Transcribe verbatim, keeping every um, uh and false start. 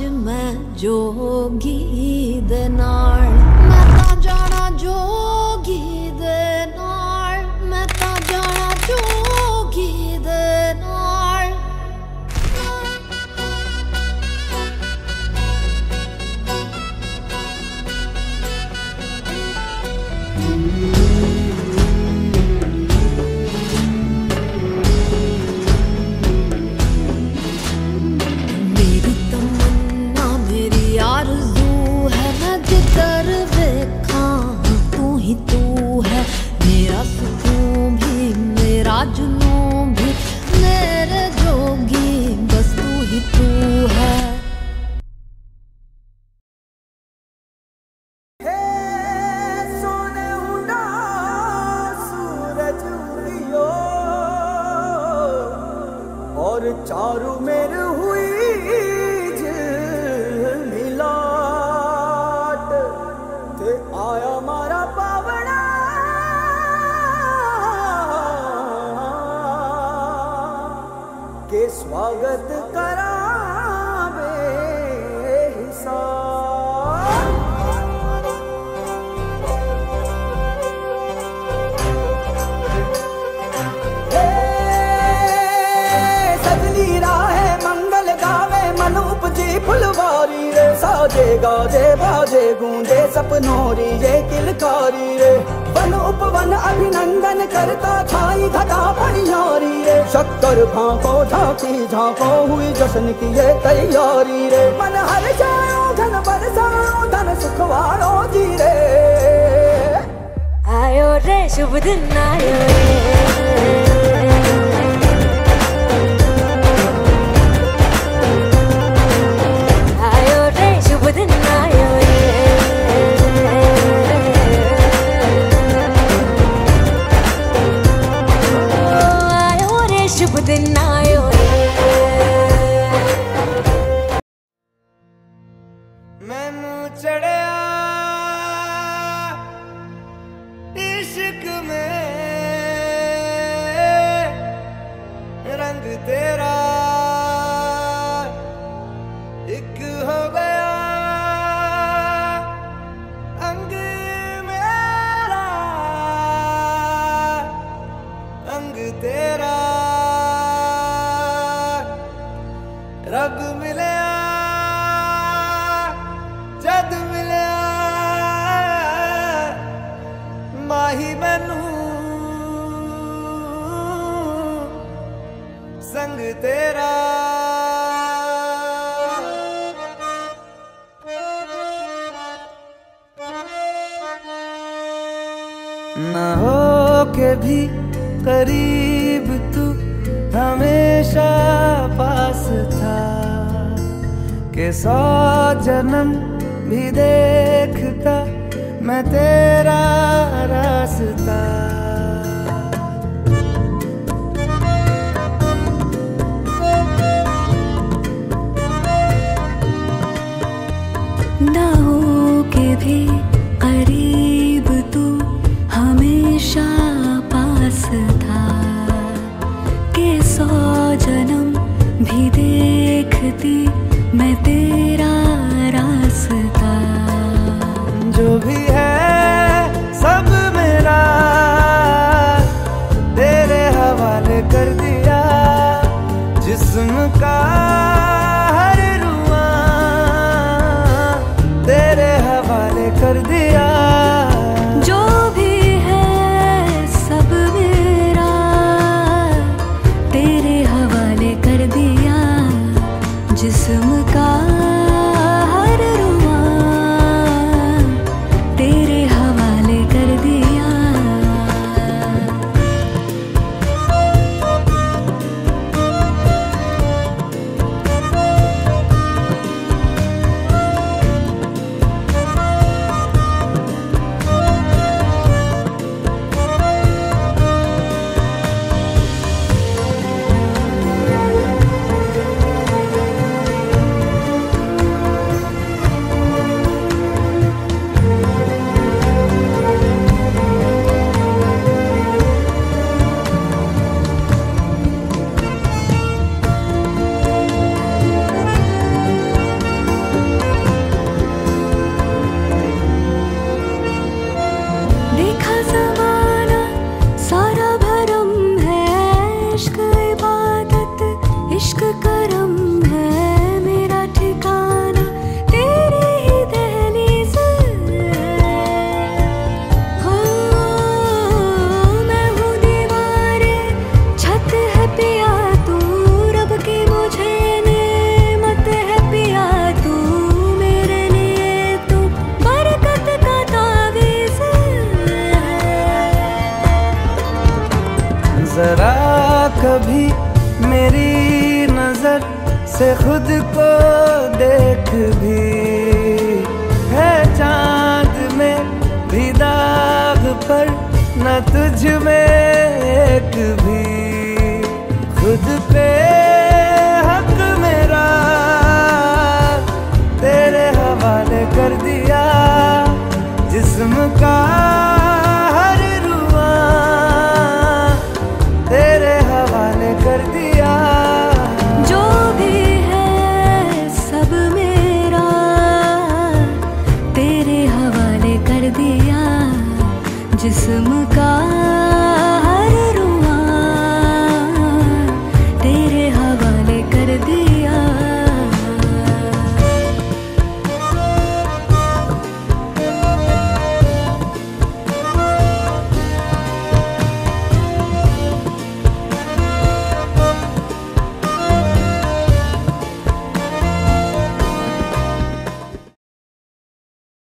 मैं जोगी दे नाल, मैं तां जाना जोगी दे नाल, मैं तां जाना जोगी दे नाल। मेरी तमन्ना मेरी आरज़ू है, मैं जिधर देखा तू ही तू है, मेरा सुकून भी मेरा जुनून भी, मेरे जोगी बस तू ही तू है। और चारू मेर हुई मिलाट ते आया मारा पावना के स्वागत करा फुलवारी रे, साजे गाजे बाजे गूंजे सपनोरी ये किलकारी रे, वन उपवन अभिनंदन करता छाई घटा पनियारी रे, शक्कर भांको झांकी झांको हुई जश्न की ये तैयारी रे, मन हर जाओ धन बरसाओ धन सुखवारो जी रे। आयो रे शुभ दिन आयो रे, शुभ दिन आयो रे, आयो रे शुभ दिन आयो रे। मैनू चढ़िया इश्क में रंग तेरा एक हो गया, अंग मेरा अंग तेरा, रब मिलया जद मिलया माही मैनू संग तेरा। ना हो के भी करीब तू हमेशा पास था, के सौ जन्म भी देखता मैं तेरा रास्ता। ना हो के भी करीब तू हमेशा पास था, के सौ जन्म भी देखती मैं तेरा रास्ता। जो भी है सब मेरा तेरे हवाले कर दिया, जिस्म का हर रुआ तेरे हवाले कर दिया। जो भी है सब मेरा तेरे हवाले कर दिया, जिस्म का हर रुआ तेरे हवाले कर दिया। कभी मेरी नजर से खुद को देख भी, है चांद में भी दाग पर न तुझ में एक भी। खुद पे हक मेरा तेरे हवाले कर दिया, जिस्म का हर रुआ तेरे हवाले कर दिया।